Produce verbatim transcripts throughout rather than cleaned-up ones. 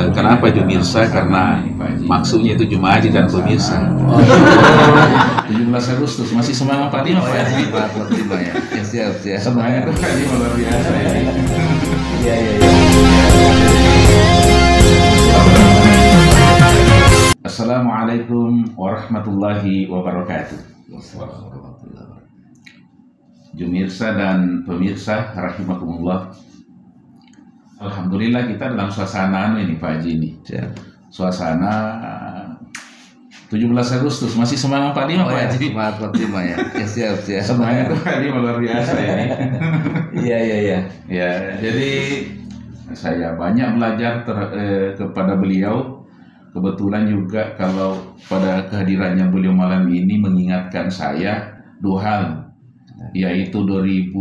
Uh, kenapa Jumirsa? Karena maksudnya itu Juma Haji dan pemirsa. Oh, tujuh belas Agustus masih semangat Pak Dima, Pak? Semangat Pak Dima ya. Ya siap siap. Semangat Pak Dima luar biasa ya. Iya iya. Assalamualaikum warahmatullahi wabarakatuh. Jumirsa dan pemirsa rahimakumullah. Alhamdulillah kita dalam suasana ini Pak Haji ini. Suasana tujuh belas Agustus masih semangat Pak Dima, Oh, Pak ya, Haji. semangat Pak Dima ya. Ya siap siap. Semangat Pak Dima luar biasa ini. Iya iya iya. Ya, jadi saya banyak belajar ter, eh, kepada beliau. Kebetulan juga kalau pada kehadirannya beliau malam ini mengingatkan saya dua hal, yaitu dua ribu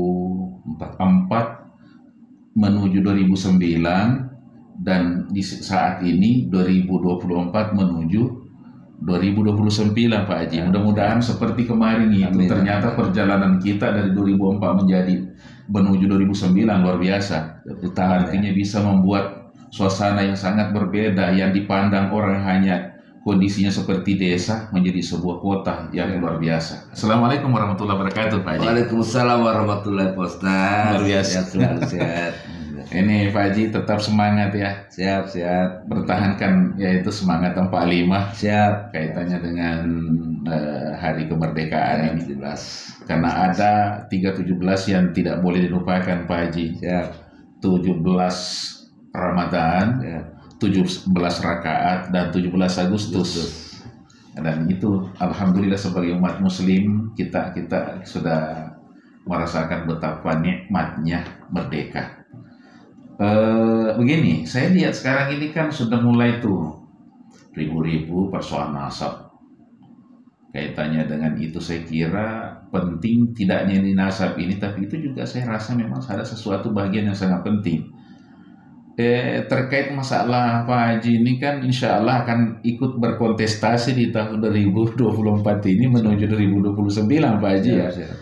empat menuju dua ribu sembilan dan di saat ini dua ribu dua puluh empat menuju dua ribu dua puluh sembilan Pak Haji. Mudah-mudahan seperti kemarin itu. Amin. Ternyata perjalanan kita dari dua ribu empat menjadi menuju dua ribu sembilan luar biasa. Artinya bisa membuat suasana yang sangat berbeda, yang dipandang orang hanya kondisinya seperti desa menjadi sebuah kota yang luar biasa. Assalamualaikum warahmatullahi wabarakatuh Pak Haji. Waalaikumsalam warahmatullahi wabarakatuh. Luar biasa. Sehat selalu sehat. Ini Pak Haji tetap semangat ya. Siap siap. Pertahankan yaitu semangat empat puluh lima. Siap. Kaitannya dengan uh, hari kemerdekaan ini. tujuh belas. Karena ada tiga tujuh belas yang tidak boleh dilupakan Pak Haji. Siap. tujuh belas Ramadan, ya. tujuh belas rakaat dan tujuh belas Agustus. Dan itu alhamdulillah sebagai umat muslim kita kita sudah merasakan betapa nikmatnya merdeka. E, begini, saya lihat sekarang ini kan sudah mulai tuh ribu-ribu persoalan nasab. Kaitannya dengan itu saya kira penting tidaknya di nasab ini, tapi itu juga saya rasa memang ada sesuatu bagian yang sangat penting. Eh, terkait masalah Pak Haji ini kan insya Allah akan ikut berkontestasi di tahun dua ribu dua puluh empat ini menuju dua ribu dua puluh sembilan Pak Haji ya. ya.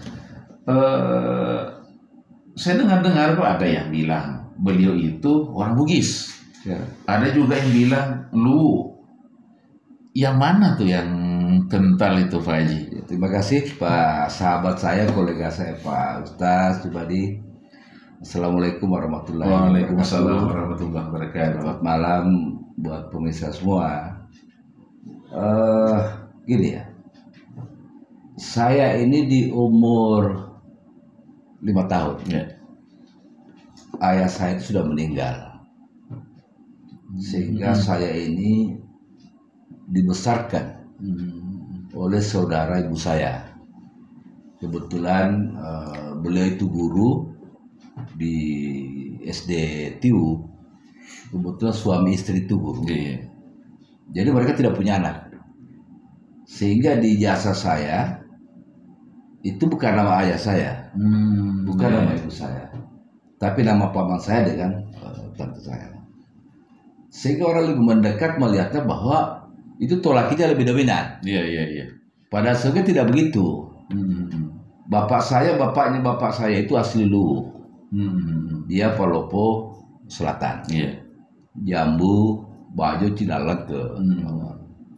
Eh, saya dengar-dengar kok ada yang bilang beliau itu orang Bugis. Ya. Ada juga yang bilang lu. Yang mana tuh yang kental itu Pak Haji? Ya, terima kasih Pak sahabat saya, kolega saya Pak Ustaz Subadi. Assalamualaikum warahmatullahi wabarakatuh. Waalaikumsalam warahmatullahi wabarakatuh. Selamat malam buat pemirsa semua. Uh, gini ya, saya ini di umur lima tahun. Ya. Ayah saya itu sudah meninggal, sehingga hmm. saya ini dibesarkan hmm. oleh saudara ibu saya. Kebetulan uh, beliau itu guru di S D T U, kebetulan suami istri itu guru. Yeah. Jadi mereka tidak punya anak, sehingga di jasa saya itu bukan nama ayah saya, hmm, bukan yeah. nama ibu saya, tapi nama paman saya dengan uh, tante saya. Sehingga orang lebih mendekat melihatnya bahwa itu tolakinya lebih dominan. Iya yeah, iya yeah, iya. Yeah. Padahal sebenarnya tidak begitu. Hmm. Bapak saya, bapaknya bapak saya itu asli Luwu. Hmm, dia Palopo Selatan, yeah. Jambu, Bajo, Cinalengke. Hmm.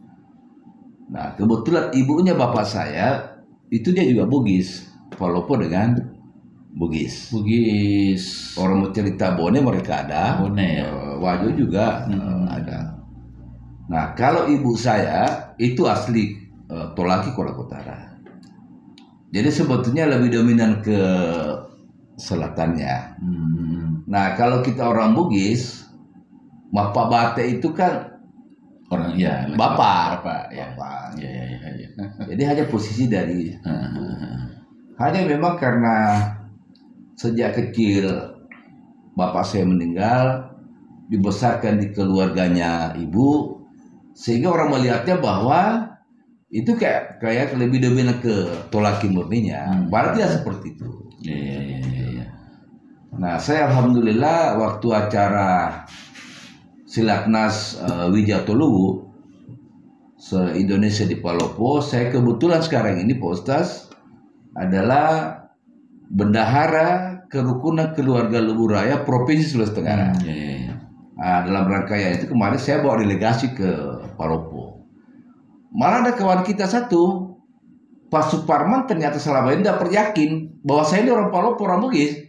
Nah kebetulan ibunya bapak saya itu dia juga Bugis, Palopo dengan Bugis. Bugis. Orang mau cerita Bone mereka ada, Bone ya. Wajo juga hmm. ada. Nah kalau ibu saya itu asli uh, Tolaki Kolak Utara. Jadi sebetulnya lebih dominan ke selatannya. Hmm. Nah kalau kita orang Bugis, Bapak Bate itu kan orang ya bapak, bapak ya. Bapak. Ya, ya, ya, ya. Jadi hanya posisi dari hanya memang karena sejak kecil bapak saya meninggal, dibesarkan di keluarganya ibu, sehingga orang melihatnya bahwa itu kayak kayak lebih dominan ke Tolaki murninya. Hmm. Padahal tidak seperti itu. Ya, ya, ya, ya. Nah, saya alhamdulillah waktu acara Silatnas uh, Wijato Luwu se-Indonesia di Palopo, saya kebetulan sekarang ini Pak Ustaz adalah bendahara kerukunan keluarga Luwu Raya Provinsi Sulawesi Tenggara. Hmm, ya, ya, ya. Nah, dalam rangkaian itu kemarin saya bawa delegasi ke Palopo. Malah ada kawan kita satu, Pak Suparman ternyata selama ini tidak yakin bahwa saya ini orang Palopo, orang Bugis.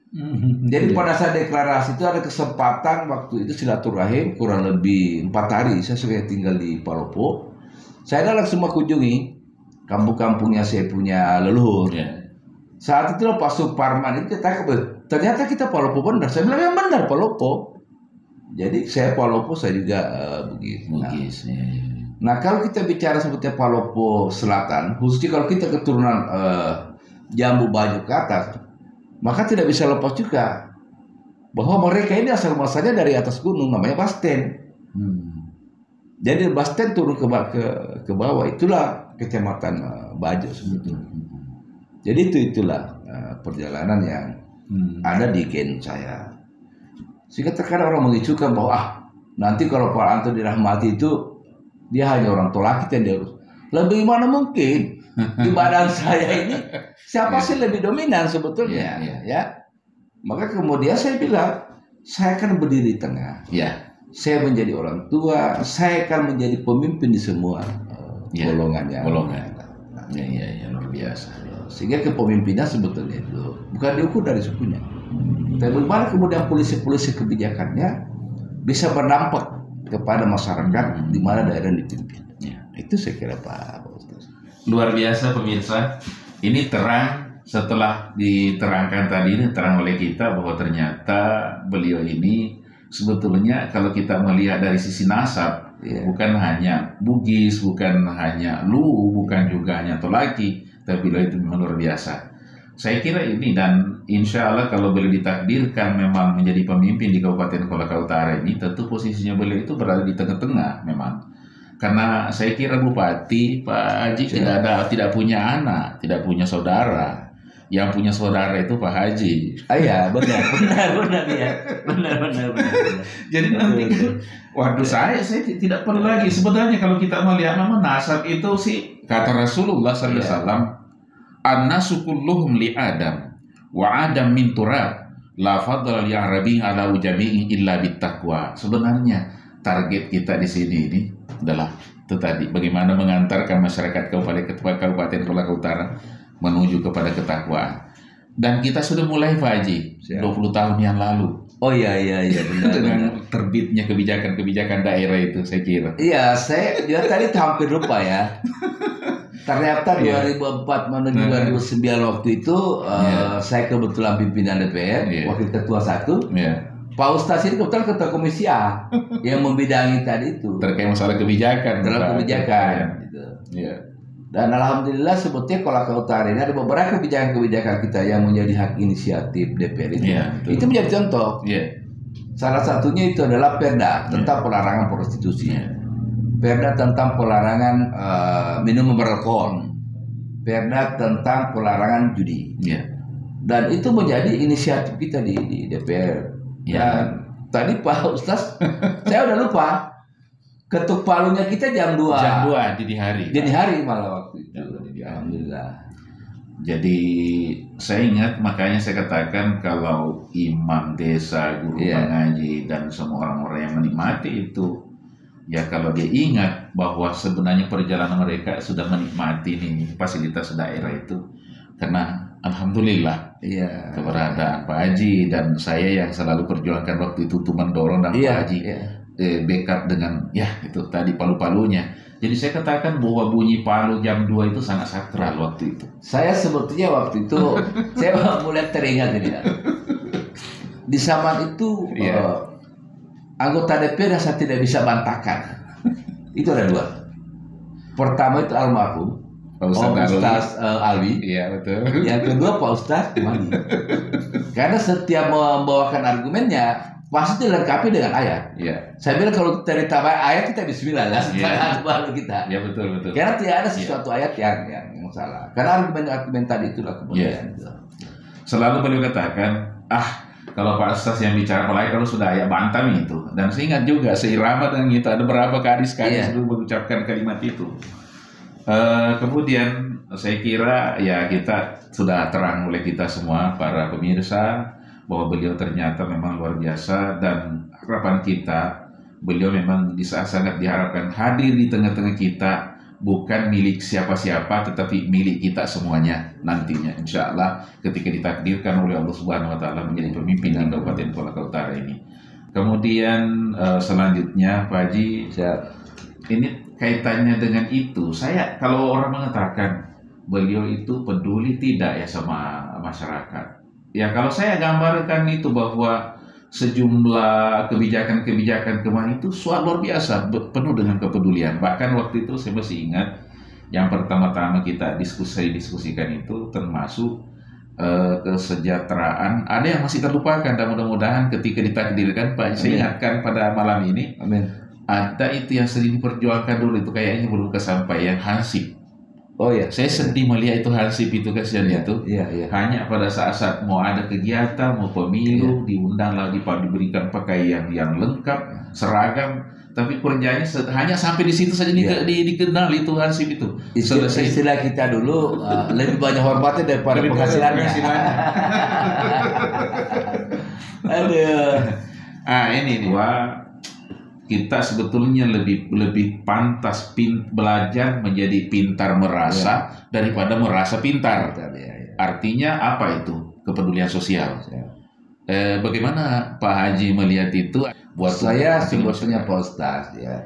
Jadi pada saat deklarasi itu ada kesempatan waktu itu silaturahim kurang lebih empat hari saya sudah tinggal di Palopo. Saya langsung kunjungi kampung-kampungnya saya punya leluhur. Yeah. Saat itu Pak Suparman itu kita ternyata kita Palopo benar. Saya bilang yang benar Palopo. Jadi saya Palopo saya juga uh, Bugis. Nah, yeah. Nah kalau kita bicara sebetulnya Palopo Selatan, khususnya kalau kita keturunan uh, Jambu Baju ke atas, maka tidak bisa lepas juga bahwa mereka ini asal muasalnya dari atas gunung namanya Basten. Hmm. Jadi Basten turun ke ke, ke bawah itulah kecamatan uh, Bajo sebetulnya. Hmm. Jadi itu itulah uh, perjalanan yang hmm. ada di gen saya. Sehingga terkadang orang mengicukan bahwa ah nanti kalau Pak Anto dirahmati itu dia hanya orang tolak kita yang diurus. Lebih mana mungkin di badan saya ini siapa yeah. sih lebih dominan sebetulnya yeah, yeah. ya. Maka kemudian saya bilang saya akan berdiri di tengah. Yeah. Saya menjadi orang tua, saya akan menjadi pemimpin di semua uh, yeah. golongan yang golongan. Ya ya ya luar biasa. Sehingga kepemimpinan sebetulnya itu bukan diukur dari sukunya. Tapi bagaimana kemudian polisi-polisi kebijakannya bisa berdampak kepada masyarakat hmm. di mana daerah yang dipimpin. Ya. Itu saya kira Pak Ustaz. Luar biasa pemirsa. Ini terang setelah diterangkan tadi, ini terang oleh kita bahwa ternyata beliau ini sebetulnya kalau kita melihat dari sisi nasab, yeah. bukan hanya Bugis, bukan hanya Luwu, bukan juga hanya Tolaki, tapi beliau itu memang luar biasa. Saya kira ini dan insya Allah kalau beliau ditakdirkan memang menjadi pemimpin di Kabupaten Kolaka Utara ini, tentu posisinya beliau itu berada di tengah-tengah memang. Karena saya kira Bupati Pak Haji yeah. tidak ada, tidak punya anak, tidak punya saudara. Yang punya saudara itu Pak Haji. Ah ya, benar, benar, benar ya, benar, benar, benar. benar. Jadi nanti kan, waduh saya, saya tidak perlu lagi. Sebenarnya kalau kita melihat nama nasab itu sih kata Rasulullah Sallallahu Alaihi Wasallam, an-nasu kulluhum li Adam, wa Adam min turab, la fadla li Arabi ala ujami'i illa bittaqwa. Sebenarnya target kita di sini ini adalah itu tadi, bagaimana mengantarkan masyarakat Kabupaten Kabupaten Kolaka Utara menuju kepada ketakwaan. Dan kita sudah mulai Pak Haji dua puluh tahun yang lalu. Oh iya iya iya benar. Dengan benar. Terbitnya kebijakan-kebijakan daerah itu saya kira. Iya, saya juga tadi hampir lupa ya. Ternyata dua ribu empat menuju dua ribu sembilan waktu itu yeah. uh, saya kebetulan pimpinan D P R, yeah. wakil ketua satu. Yeah. Pak Ustaz ini kebetulan ketua komisi A yang membidangi tadi itu. Terkait masalah kebijakan. Dalam kebijakan. Yeah. Gitu. Yeah. Dan alhamdulillah sebetulnya Kolaka Utara ini ada beberapa kebijakan-kebijakan kita yang menjadi hak inisiatif D P R itu. Yeah, itu menjadi contoh. Yeah. Salah satunya itu adalah Perda tentang yeah. pelarangan prostitusi. Yeah. Perda tentang pelarangan uh, minum beralkohol. Perda tentang pelarangan judi. Yeah. Dan itu menjadi inisiatif kita di, di D P R. Yeah. Dan tadi Pak Ustaz, saya udah lupa. Ketuk palunya kita jam dua. Jam dua dini hari. Dini hari malah waktu itu. Ya, alhamdulillah. Jadi saya ingat, makanya saya katakan kalau imam desa, guru yeah. mengaji dan semua orang-orang yang menikmati itu, ya kalau dia ingat bahwa sebenarnya perjalanan mereka sudah menikmati nih fasilitas daerah itu, karena alhamdulillah yeah. keberadaan Pak Haji dan saya yang selalu perjuangkan waktu itu untuk mendorong dan yeah. Pak Haji. Yeah. backup dengan ya itu tadi palu-palunya. Jadi saya katakan bahwa bunyi palu jam dua itu sangat sakral waktu itu. Saya sebetulnya waktu itu saya mulai teringat ini. Di zaman itu yeah. uh, anggota D P R yang saya tidak bisa bantahkan. Itu ada dua. Pertama itu almarhum Pak Ustaz, Pak Ustaz uh, Alwi. Iya betul. Yang kedua Pak Ustaz Mali. Karena setiap membawakan argumennya pasti dilengkapi dengan ayat. Iya. Saya bilang kalau kita ditambah ayat kita bismillah lah. Iya. Baru kita. Iya betul betul. Karena tidak ada sesuatu ya. ayat yang, yang yang salah. Karena argumen-argumen tadi itulah kemudian. Ya. Selalu beliau katakan, ah kalau Pak Ustaz yang bicara apalagi kalau sudah ayat bantam itu. Dan saya ingat juga seirama dengan itu ada beberapa kadis-kadis dulu mengucapkan kalimat itu. Uh, kemudian saya kira ya kita sudah terang oleh kita semua para pemirsa bahwa beliau ternyata memang luar biasa dan harapan kita, beliau memang bisa sangat diharapkan hadir di tengah-tengah kita, bukan milik siapa-siapa tetapi milik kita semuanya nantinya insya Allah ketika ditakdirkan oleh Allah Subhanahu Wa Taala menjadi pemimpin di Kabupaten Kolaka Utara ini. Kemudian uh, selanjutnya Pak Haji, Siap. ini kaitannya dengan itu. Saya kalau orang mengatakan beliau itu peduli tidak ya sama masyarakat. Ya kalau saya gambarkan itu bahwa sejumlah kebijakan-kebijakan kemarin itu suatu luar biasa, penuh dengan kepedulian. Bahkan waktu itu saya masih ingat yang pertama-tama kita diskusi diskusikan itu termasuk uh, kesejahteraan. Ada yang masih terlupakan dan mudah-mudahan ketika ditakdirkan Pak, saya ingatkan pada malam ini. Amin. Ada itu yang sering diperjuangkan dulu itu kayaknya belum kesampaian, hansip. Oh ya, saya sedih melihat itu hansip itu kasihan ya, itu. Iya, iya. Hanya pada saat-saat mau ada kegiatan, mau pemilu, ya. Diundang lagi Pak, diberikan pakaian yang lengkap, seragam, tapi kerjanya hanya sampai di situ saja ya. di, di, dikenal itu hansip itu. Istilah, istilah kita dulu uh, lebih banyak hormatnya daripada penghasilannya. Aduh. Ah ini nih, wah. Kita sebetulnya lebih lebih pantas pin, belajar menjadi pintar merasa ya. Daripada merasa pintar. Ya, ya. Artinya apa itu kepedulian sosial? Ya. Eh, bagaimana Pak Haji melihat itu? Buat saya sebetulnya Pak Ustaz, ya,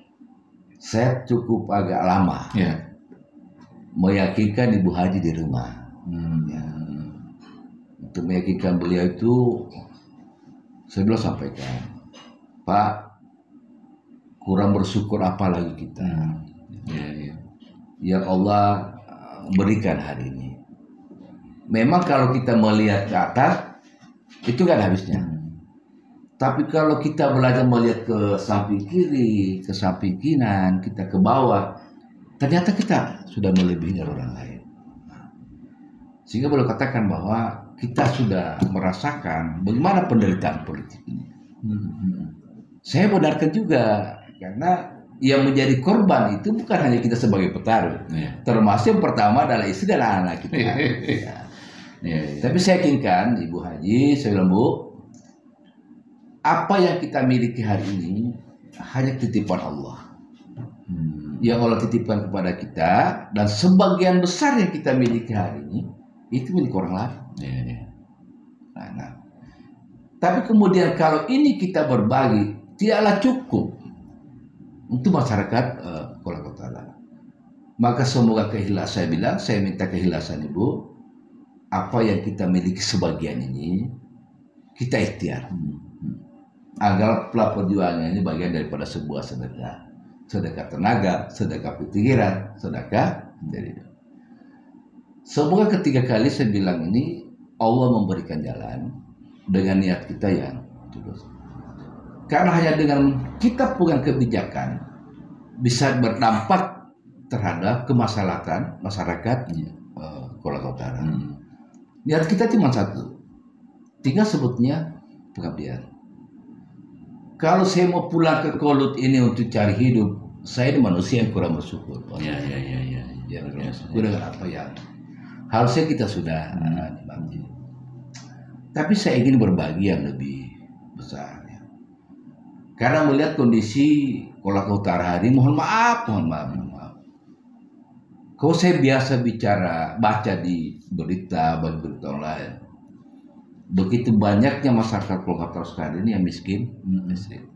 saya cukup agak lama ya. Meyakinkan Ibu Haji di rumah. Hmm. Ya. Untuk meyakinkan beliau itu, saya belum sampaikan, Pak. Kurang bersyukur apa lagi kita ya, ya. Yang Allah berikan hari ini. Memang kalau kita melihat ke atas itu gak ada habisnya. hmm. Tapi kalau kita belajar melihat ke samping kiri, ke samping kanan, kita ke bawah, ternyata kita sudah melebihi dari orang lain. Sehingga boleh katakan bahwa kita sudah merasakan bagaimana penderitaan politik ini. hmm. Saya benarkan juga, karena yang menjadi korban itu bukan hanya kita sebagai petarung, ya. Termasuk yang pertama adalah istri dan anak kita. ya. Ya, ya. Tapi saya yakinkan Ibu Haji, saya bilang Bu, apa yang kita miliki hari ini hanya titipan Allah. Hmm. Yang Allah titipkan kepada kita, dan sebagian besar yang kita miliki hari ini itu milik orang lain. Ya, ya. Nah, nah. Tapi kemudian kalau ini kita berbagi, tidaklah cukup untuk masyarakat uh, Kolaka Utara. Maka semoga keikhlasan, saya bilang, saya minta keikhlasan Ibu, apa yang kita miliki sebagian ini kita ikhtiar. Hmm. Agar perjuangan ini bagian daripada sebuah sedekah. Sedekah tenaga, sedekah pikiran, sedekah dari. Semoga ketiga kali saya bilang ini Allah memberikan jalan dengan niat kita yang tulus. Karena hanya dengan kita pegang kebijakan bisa berdampak terhadap kemaslahatan masyarakat uh, Kolaka Utara. Hmm. Niat kita cuma satu, tinggal sebutnya pengabdian. Kalau saya mau pulang ke Kolut ini untuk cari hidup, saya ini manusia yang kurang bersyukur. Ya, ya, ya, ya. Ya, ya, ya. Dengan apa yang harusnya kita sudah hmm. dibagi. Tapi saya ingin berbagi yang lebih besar. Karena melihat kondisi Kolaka Utara hari, mohon maaf, mohon maaf, mohon maaf. Kalau saya biasa bicara, baca di berita, baca berita online, begitu banyaknya masyarakat Kolaka Utara sekarang ini yang miskin, miskin.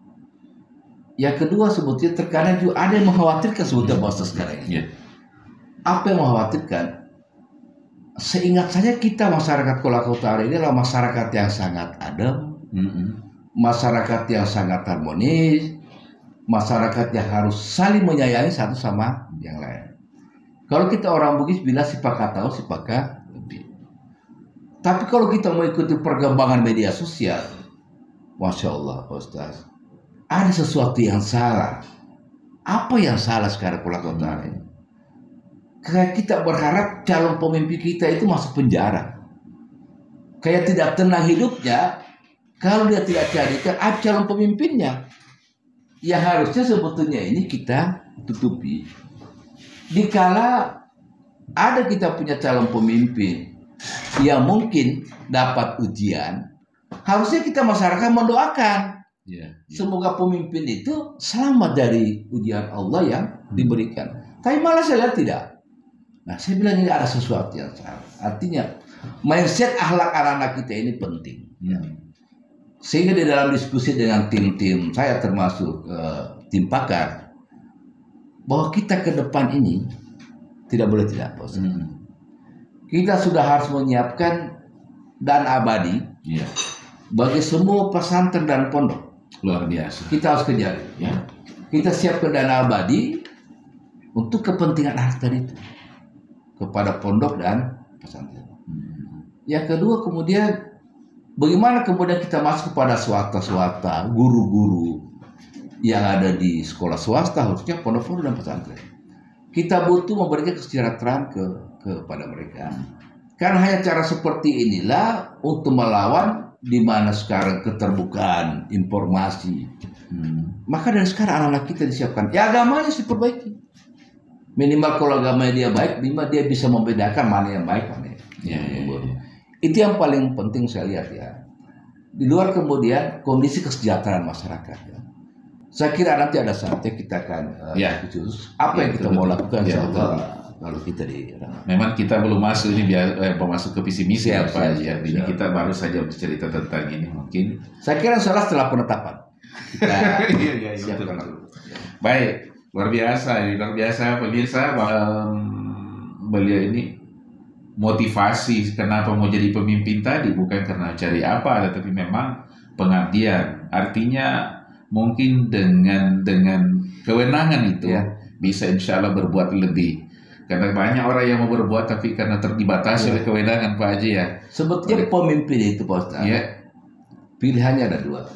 Yang kedua sebetulnya terkadang juga ada yang mengkhawatirkan sebetulnya bahasa sekarang ini. Yeah. Apa yang mengkhawatirkan? Seingat saya kita masyarakat Kolaka Utara ini adalah masyarakat yang sangat adem. Mm-hmm. Masyarakat yang sangat harmonis, masyarakat yang harus saling menyayangi satu sama yang lain. Kalau kita orang Bugis bilang sipakat tahu, sipakat lebih. Tapi kalau kita mengikuti perkembangan media sosial, Masya Allah, Ustaz, ada sesuatu yang salah. Apa yang salah sekarang Kolaka Utara ini? Kayak kita berharap calon pemimpin kita itu masuk penjara. Kayak tidak tenang hidupnya. Kalau dia tidak carikan ah, calon pemimpinnya, ya harusnya sebetulnya ini kita tutupi. Dikala ada kita punya calon pemimpin yang mungkin dapat ujian, harusnya kita masyarakat mendoakan. Ya, ya. Semoga pemimpin itu selamat dari ujian Allah yang diberikan. Tapi malah saya lihat tidak. Nah, saya bilang ini ada sesuatu yang salah. Artinya mindset akhlak anak-anak kita ini penting. Ya. Sehingga di dalam diskusi dengan tim-tim saya termasuk uh, tim pakar, bahwa kita ke depan ini tidak boleh tidak, Pak. Hmm. Kita sudah harus menyiapkan dana abadi ya, bagi semua pesantren dan pondok. Luar biasa. Kita harus kejar. Ya. Kita siapkan dana abadi untuk kepentingan harta itu kepada pondok dan pesantren. Hmm. Yang kedua kemudian bagaimana kemudian kita masuk kepada swasta-swasta, guru-guru yang ada di sekolah swasta, khususnya pondok-pondok dan pesantren. Kita butuh memberikan kesejahteraan ke kepada mereka. Karena hanya cara seperti inilah untuk melawan di mana sekarang keterbukaan informasi. Hmm. Maka dari sekarang anak-anak kita disiapkan. Ya agamanya diperbaiki. Minimal kalau agamanya dia baik, minimal dia bisa membedakan mana yang baik, mana yang ya, ya, ya. Itu yang paling penting saya lihat ya. Di luar kemudian kondisi kesejahteraan masyarakat ya. Saya kira nanti ada saatnya kita akan uh, ya. khusus apa ya, yang kita betul, mau lakukan ya, kalau kita di. Memang kita belum masuk ini biar eh, masuk ke visi misi ya Pak. Ya, ini siap. Kita baru saja bercerita tentang ini mungkin. Saya kira salah setelah penetapan. Nah, iya, iya, iya, betul, betul. Baik, luar biasa ini luar biasa pemirsa. Um, beliau ini motivasi kenapa mau jadi pemimpin tadi bukan karena cari apa, tetapi memang pengabdian. Artinya mungkin dengan dengan kewenangan itu ya, bisa insya Allah berbuat lebih. Karena banyak orang yang mau berbuat tapi karena terdibatasi ya oleh kewenangan Pak Haji ya. Sebetulnya pemimpin itu Pak Ustaz, ya, pilihannya ada dua.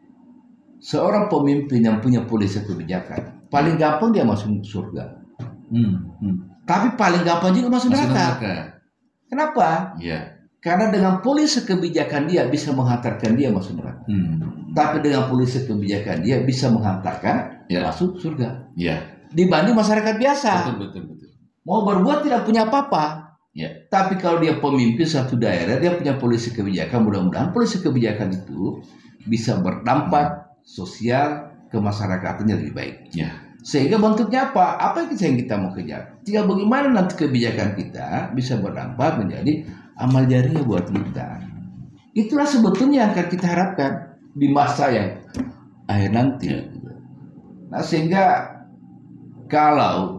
Seorang pemimpin yang punya polisi kebijakan, paling gampang dia masuk surga. Hmm. Hmm. Tapi paling gampang juga masuk neraka. Kenapa? Ya. Karena dengan polisi kebijakan dia bisa menghantarkan dia masuk neraka. Hmm. Tapi dengan polisi kebijakan dia bisa menghantarkan ya masuk surga. Ya. Dibanding masyarakat biasa. Betul, betul, betul. Mau berbuat tidak punya apa-apa. Ya. Tapi kalau dia pemimpin satu daerah, dia punya polisi kebijakan. Mudah-mudahan polisi kebijakan itu bisa berdampak sosial ke masyarakatnya lebih baik. Ya. Sehingga bentuknya apa? Apa yang kita mau kejar? Tinggal bagaimana nanti kebijakan kita bisa berdampak menjadi amal jariah buat kita. Itulah sebetulnya yang akan kita harapkan di masa yang akhir nanti. Nah, sehingga kalau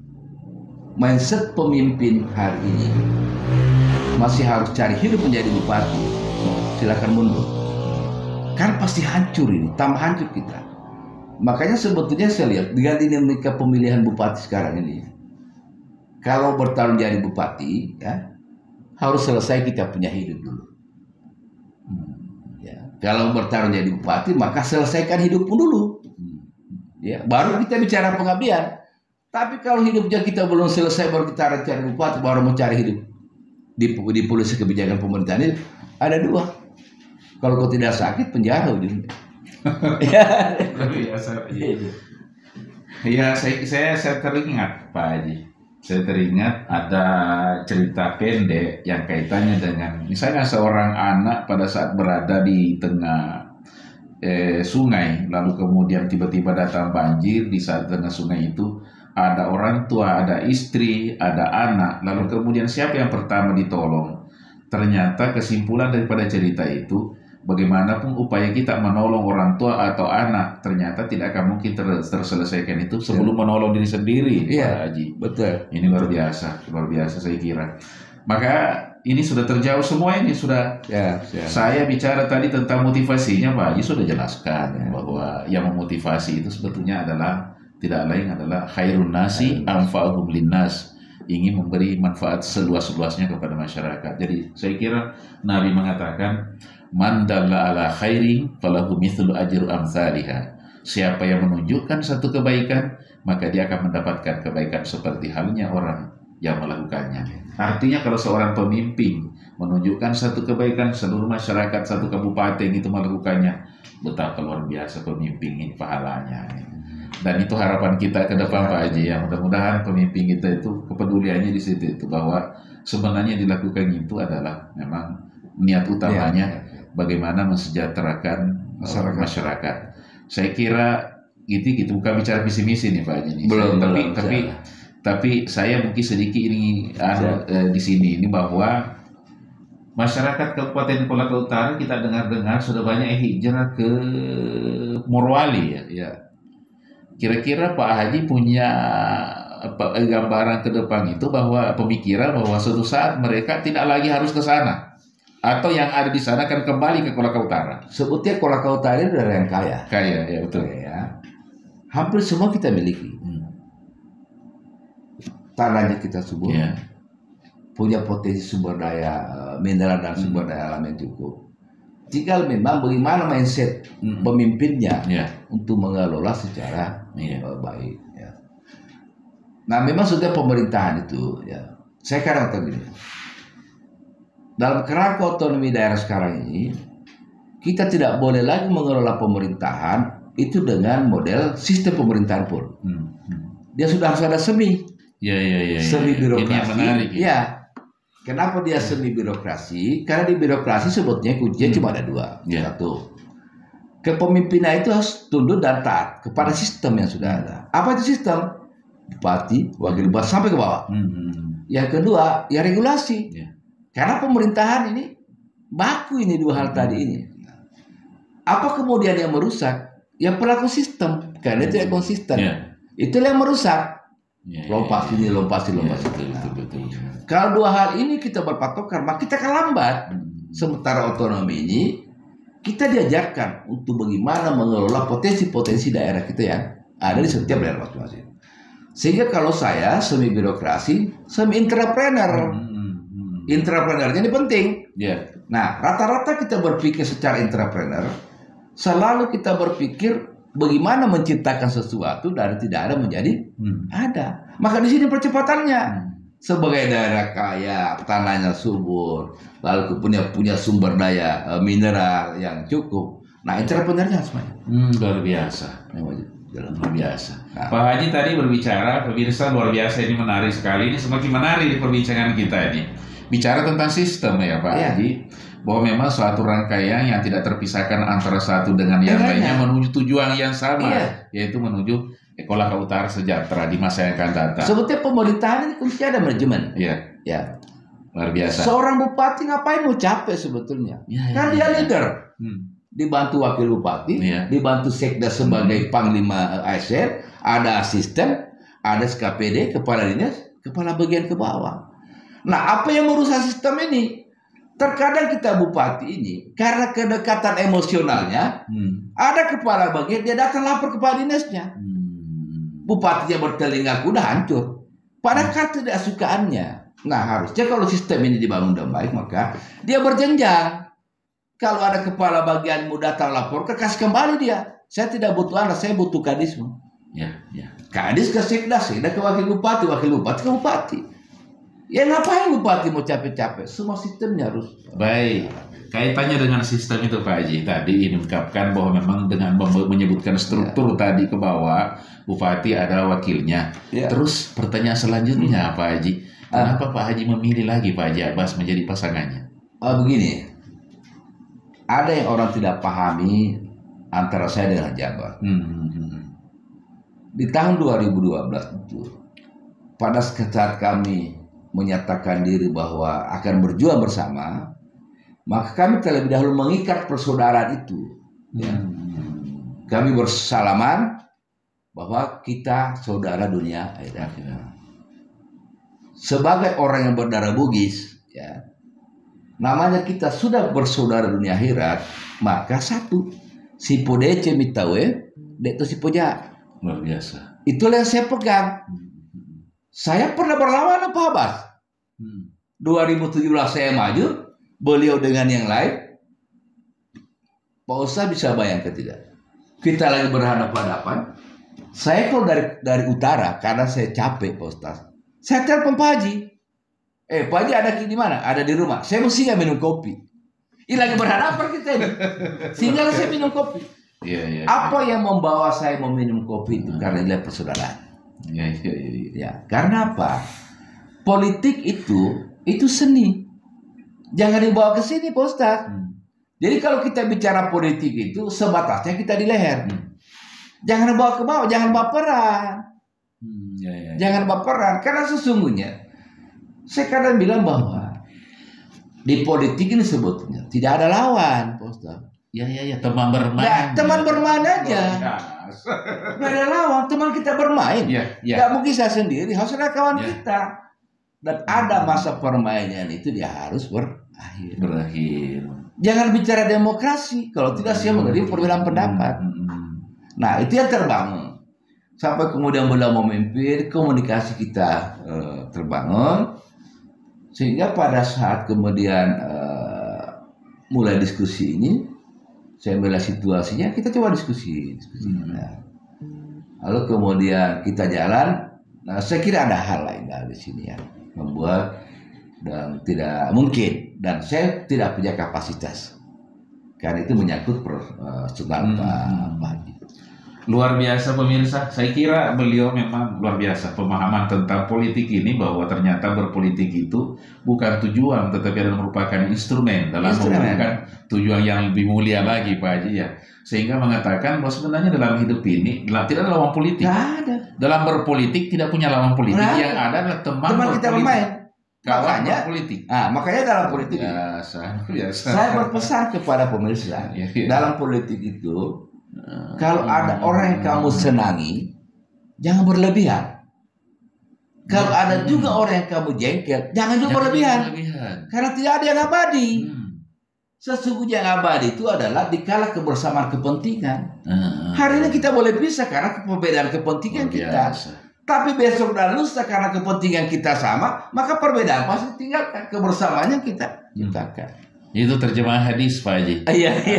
mindset pemimpin hari ini masih harus cari hidup menjadi bupati, silakan mundur. Karena pasti hancur ini, tambah hancur kita. Makanya sebetulnya saya lihat dengan dinamika pemilihan bupati sekarang ini, kalau bertarung jadi bupati, ya harus selesai kita punya hidup dulu. Hmm, ya. Kalau bertarung jadi bupati, maka selesaikan hidup pun dulu. Hmm, ya, baru kita bicara pengabdian. Tapi kalau hidupnya kita belum selesai, baru kita cari bupati, baru mau cari hidup di, di polisi kebijakan pemerintahan ini ada dua. Kalau kau tidak sakit, penjara ujungnya. Ya, ya saya, saya saya teringat Pak Haji. Saya teringat ada cerita pendek yang kaitannya dengan misalnya seorang anak pada saat berada di tengah eh, sungai, lalu kemudian tiba-tiba datang banjir. Di saat tengah sungai itu ada orang tua, ada istri, ada anak, lalu kemudian siapa yang pertama ditolong? Ternyata kesimpulan daripada cerita itu, bagaimanapun upaya kita menolong orang tua atau anak, ternyata tidak akan mungkin ter terselesaikan itu sebelum ya menolong diri sendiri. Iya, Pak Haji. Betul. Ini luar biasa, luar biasa saya kira. Maka ini sudah terjauh semua ini sudah. Ya, ya. Saya bicara tadi tentang motivasinya, Pak Haji sudah jelaskan ya bahwa yang memotivasi itu sebetulnya adalah tidak lain adalah khairun nasi anfa'uhum linnas, ingin memberi manfaat seluas-luasnya kepada masyarakat. Jadi saya kira Nabi mengatakan man dalla ala khairin falahu mithlu ajru amsalihha. Siapa yang menunjukkan satu kebaikan, maka dia akan mendapatkan kebaikan seperti halnya orang yang melakukannya. Artinya kalau seorang pemimpin menunjukkan satu kebaikan, seluruh masyarakat satu kabupaten itu melakukannya, betapa luar biasa pemimpin ini pahalanya. Dan itu harapan kita ke depan Pak Haji, ya mudah-mudahan pemimpin kita itu kepeduliannya di situ itu, bahwa sebenarnya dilakukan itu adalah memang niat utamanya ya, ya, ya. Bagaimana mensejahterakan masyarakat. masyarakat. Saya kira gitu gitu bukan bicara visi misi nih Pak Haji nih. Belum, saya, tapi belum, tapi saya. tapi saya mungkin sedikit ini anu, eh, di sini ini bahwa masyarakat Kabupaten Kolaka Utara kita dengar-dengar sudah banyak yang hijrah ke Morowali ya. Ya. Kira-kira Pak Haji punya apa, gambaran ke depan itu bahwa pemikiran bahwa suatu saat mereka tidak lagi harus ke sana atau yang ada di sana akan kembali ke Kolaka Utara. Sebutnya Kolaka Utara ini daerah yang kaya. Kaya ya betul. Ya. Hampir semua kita miliki. Hmm. Tanahnya kita subur. Ya. Punya potensi sumber daya uh, mineral dan sumber Hmm. daya alam yang cukup. Tinggal memang bagaimana mindset Hmm. pemimpinnya Ya. untuk mengelola secara Iya. uh, baik. Ya. Nah, memang sudah pemerintahan itu, ya. Saya kadang kata gini, dalam kerangka otonomi daerah sekarang ini, kita tidak boleh lagi mengelola pemerintahan itu dengan model sistem pemerintahan pun. Hmm. Hmm. Dia sudah harus ada semi, Ya ya ya. semi ya. birokrasi. Ini yang menarik. Ya. Ya. Kenapa dia semi birokrasi? Karena di birokrasi sebetulnya kuncinya Hmm. cuma ada dua. Ya. Satu, kepemimpinan itu harus tunduk dan taat kepada sistem yang sudah ada. Apa itu sistem? Bupati, wakil bupati sampai ke bawah. Hmm. Yang kedua, ya regulasi. Ya. Karena pemerintahan ini baku ini dua hal Hmm. tadi ini. Apa kemudian yang merusak? Ya pelaku sistem, karena itu yang konsisten. Ya. Itulah yang merusak. Ya, Lompat ya, sini, ya. lompat sini, Ya, lompat betul, sini. betul, betul, betul. Kalau dua hal ini kita berpatokan, maka kita akan lambat. Hmm. Sementara otonomi ini kita diajarkan untuk bagaimana mengelola potensi-potensi daerah kita yang ada di setiap daerah masing-masing. Sehingga kalau saya semi birokrasi, semi entrepreneur. Hmm, hmm, hmm. Entrepreneurnya ini penting. Ya. Nah, rata-rata kita berpikir secara entrepreneur, selalu kita berpikir bagaimana menciptakan sesuatu dari tidak ada menjadi Hmm. ada. Maka di sini percepatannya. Hmm. Sebagai daerah kaya, tanahnya subur, lalu punya punya sumber daya eh, mineral yang cukup. Nah, entrepreneurnya semuanya. Hmm, luar biasa. Luar biasa. Nah. Pak Haji tadi berbicara, pemirsa luar biasa ini menarik sekali. Ini semakin menarik di perbincangan kita ini. Bicara tentang sistem ya Pak Iya. Haji, bahwa memang suatu rangkaian yang tidak terpisahkan antara satu dengan yang Iya, lainnya iya. menuju tujuan yang sama, Iya. yaitu menuju Kolaka Utara sejahtera di masa yang akan datang. Sebetulnya pemerintahan ini kuncinya ada manajemen. Iya, Ya. luar biasa. Seorang bupati ngapain mau capek sebetulnya? Ya, ya, Kan ya, dia ya. leader. Hmm. Dibantu wakil bupati, Iya. dibantu sekda sebagai panglima A S R, ada asisten, ada S K P D, kepala dinas, kepala bagian ke bawah. Nah, apa yang merusak sistem ini? Terkadang kita bupati ini karena kedekatan emosionalnya, Hmm. ada kepala bagian dia datang lapor kepala dinasnya. Hmm. Bupatinya bertelinga kuda hancur. Padahal karena tidak sukaannya. Nah, harusnya kalau sistem ini dibangun dengan baik, maka dia berjenjang. Kalau ada kepala bagian muda datang lapor, kasih kembali dia. Saya tidak butuh Anda, saya butuh kadismu. Ya, ya. Kadis ke sekda, sekda ke wakil bupati, wakil bupati ke bupati. Ya ngapain bupati mau capek-capek? Semua sistemnya harus. Baik. Kaitannya dengan sistem itu Pak Haji, tadi ini ungkapkan bahwa memang dengan mem- menyebutkan struktur tadi ke bawah, bupati adalah wakilnya. Ya. Terus pertanyaan selanjutnya Pak Haji, kenapa Pak Haji memilih lagi Pak Haji Abbas menjadi pasangannya? Oh, begini, ada yang orang tidak pahami antara saya dengan Jabar. Hmm, hmm, hmm. Di tahun dua ribu dua belas itu, pada saat kami menyatakan diri bahwa akan berjuang bersama, maka kami terlebih dahulu mengikat persaudaraan itu. Ya. Hmm. Kami bersalaman bahwa kita saudara dunia akhirat. Sebagai orang yang berdarah Bugis, ya, namanya kita sudah bersaudara dunia akhirat, maka satu, si podece mitawe, deto si poja. Luar biasa. Itulah yang saya pegang. Hmm. Saya pernah berlawan Pak Abbas. Hmm. dua ribu tujuh belas saya maju, beliau dengan yang lain. Pak Ustaz bisa bayangkan tidak? Kita lagi berhadapan-hadapan. Saya kalau dari dari utara karena saya capek Pak Ustaz. Saya telepon Pak Haji. Eh Pak Haji ada di mana? Ada di rumah. Saya mesti nggak minum kopi. Ini lagi berhadapan kita ini. Sehingga saya minum kopi. Iya, iya. Apa yang membawa saya meminum kopi itu? Karena nilai persaudaraan. Iya, iya, iya. Ya, karena apa? Politik itu itu seni. Jangan dibawa ke sini, Pak Ustaz. Hmm. Jadi kalau kita bicara politik itu sebatasnya kita di leher. Hmm. Jangan bawa ke bawah, jangan baperan. Hmm, ya, ya, ya. Jangan baperan, karena sesungguhnya saya kadang bilang bahwa di politik ini sebetulnya tidak ada lawan, Pak Ustaz. Ya, ya, ya, teman bermain. Nah, teman bermain aja. Nggak ada lawan, teman kita bermain. Ya, ya. Nggak mungkin saya sendiri, harus ada kawan Ya. kita. Dan ada masa permainan itu dia harus berakhir. Berakhir. Jangan bicara demokrasi kalau tidak siap menerima perbedaan pendapat. Nah, itu yang terbangun. Sampai kemudian beliau memimpin, komunikasi kita uh, terbangun. Sehingga pada saat kemudian uh, mulai diskusi ini, saya melihat situasinya, kita coba diskusi. diskusi. Nah, lalu kemudian kita jalan. Nah, saya kira ada hal lain di sini ya, membuat dan tidak mungkin, dan saya tidak punya kapasitas karena itu menyangkut personal hmm. Pak Haji. Luar biasa pemirsa, saya kira beliau memang luar biasa pemahaman tentang politik ini, bahwa ternyata berpolitik itu bukan tujuan tetapi adalah merupakan instrumen dalam mewujudkan tujuan yang lebih mulia lagi Pak Haji ya. Sehingga mengatakan bahwa sebenarnya dalam hidup ini tidak ada lawan politik. Ada. Dalam berpolitik tidak punya lawan politik, nah, yang ada adalah teman, teman kita bermain. Makanya politik. Ah, makanya dalam politik biasa, biasa. Saya berpesan kepada pemirsa, ya, ya. Dalam politik itu uh, kalau ada uh, orang yang kamu senangi, jangan berlebihan. Kalau uh, ada juga uh, orang yang kamu jengkel, jangan juga berlebihan. berlebihan. Karena tidak ada yang abadi. Hmm. Sesungguhnya yang abadi itu adalah dikala kebersamaan kepentingan. Uh, Hari ini kita boleh bisa karena perbedaan kepentingan kita. Tapi besok dan lusa karena kepentingan kita sama, maka perbedaan pasti tinggalkan, kebersamaannya kita ciptakan. Itu terjemahan hadis Pak Haji. Iya, iya.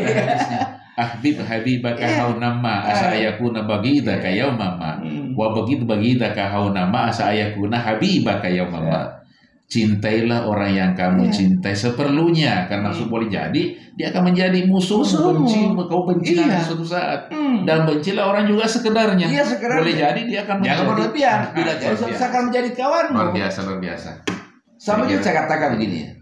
Ahbib habibaka haunama asa ayakuna bagidaka yaumama wa begitu bagidaka haunama asa ayakuna habibaka yaumama. Cintailah orang yang kamu cintai seperlunya, karena hmm. boleh jadi dia akan menjadi musuh, benci, kau benci iya. suatu saat. Hmm. Dan bencilah orang juga sekedarnya. Iya, sekedarnya. Boleh jadi dia akan menjadi. Jangan berlebihan. Bila jadi akan menjadi kawan. Luar biasa, luar biasa. Sama juga saya katakan begini ya.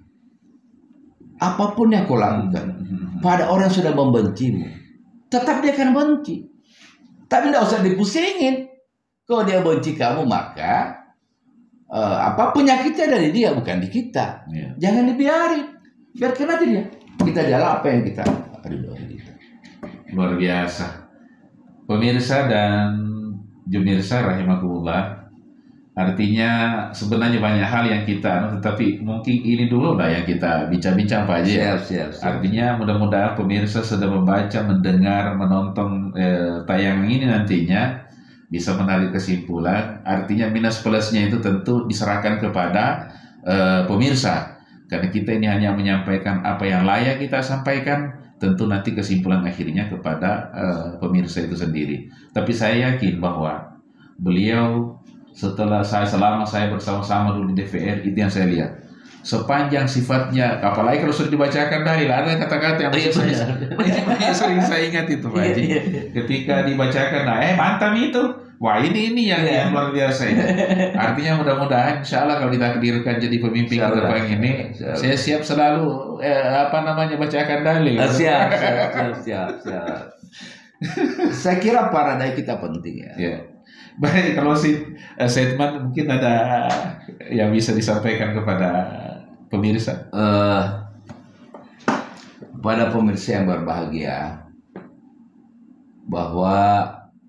Apapun yang kau lakukan hmm. pada orang yang sudah membencimu, tetap dia akan benci. Tapi tidak usah dipusingin. Kalau dia benci kamu, maka Uh, apa penyakitnya dari dia, bukan di kita. Yeah. Jangan dibiarin, biarkan aja dia. Kita jalan apa yang kita ridhoi. Luar biasa, pemirsa dan jumirsa rahimakumullah. Artinya sebenarnya banyak hal yang kita, tetapi mungkin ini dulu lah yang kita bincang-bincang Pak Haji. Siap, siap, siap. Artinya mudah-mudahan pemirsa sudah membaca, mendengar, menonton eh, tayangan ini nantinya bisa menarik kesimpulan. Artinya minus plusnya itu tentu diserahkan kepada uh, pemirsa, karena kita ini hanya menyampaikan apa yang layak kita sampaikan. Tentu nanti kesimpulan akhirnya kepada uh, pemirsa itu sendiri. Tapi saya yakin bahwa beliau setelah saya selama saya bersama-sama dulu di D V R, itu yang saya lihat sepanjang sifatnya, apalagi kalau sudah dibacakan dalil, ada kata-kata yang saya, sering saya ingat itu Pak Haji. Ketika dibacakan, nah eh mantap itu, wah ini ini yang, yang luar biasa ini. Artinya mudah-mudahan insya Allah kalau ditakdirkan jadi pemimpin ke depan ini, saya siap selalu eh, apa namanya bacakan dalil. Siap, siap, siap, siap, siap. Saya kira paradai kita penting ya. Ya. Baik, kalau si uh, statement mungkin ada yang bisa disampaikan kepada pemirsa. Uh, pada pemirsa yang berbahagia, bahwa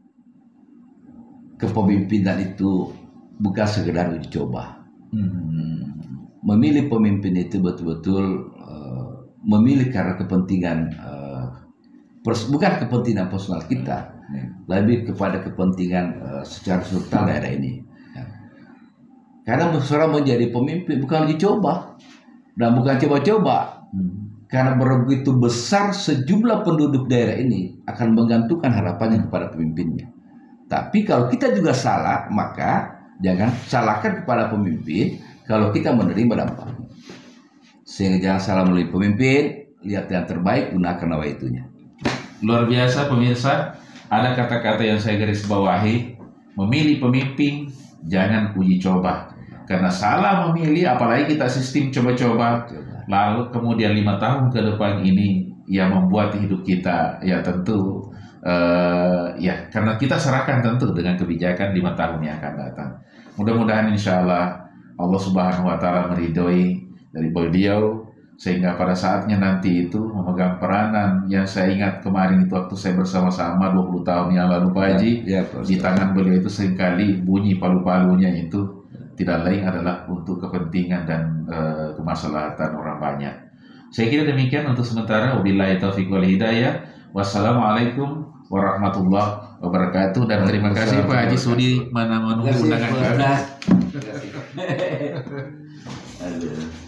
kepemimpinan itu bukan sekedar uji coba. Hmm. Memilih pemimpin itu betul-betul uh, memilih karena kepentingan, uh, pers- bukan kepentingan personal kita. Lebih kepada kepentingan uh, secara total daerah ini. Ya. Karena seorang menjadi pemimpin bukan uji coba dan bukan coba-coba. Hmm. Karena begitu besar sejumlah penduduk daerah ini akan menggantungkan harapannya kepada pemimpinnya. Tapi kalau kita juga salah, maka jangan salahkan kepada pemimpin kalau kita menerima dampaknya. Sehingga jangan salah memilih pemimpin, lihat yang terbaik, gunakan nawaitunya. Luar biasa pemirsa. Ada kata-kata yang saya garis bawahi, memilih pemimpin jangan uji coba. Karena salah memilih, apalagi kita sistem coba-coba, lalu kemudian lima tahun ke depan ini yang membuat hidup kita ya tentu uh, ya karena kita serahkan tentu dengan kebijakan lima tahun yang akan datang. Mudah-mudahan insya Allah Allah Subhanahu Wa Taala meridhoi dari beliau sehingga pada saatnya nanti itu memegang peranan yang saya ingat kemarin itu waktu saya bersama-sama dua puluh tahun yang lalu Pak Haji, ya, ya, di tangan beliau itu seringkali bunyi palu-palunya itu tidak lain adalah untuk kepentingan dan uh, kemaslahatan orang banyak. Saya kira demikian untuk sementara. Wabillahi taufiq wal hidayah. Wassalamualaikum warahmatullahi wabarakatuh dan terima kasih Pak Haji Sudi mana menunggu undangan kami. Aduh.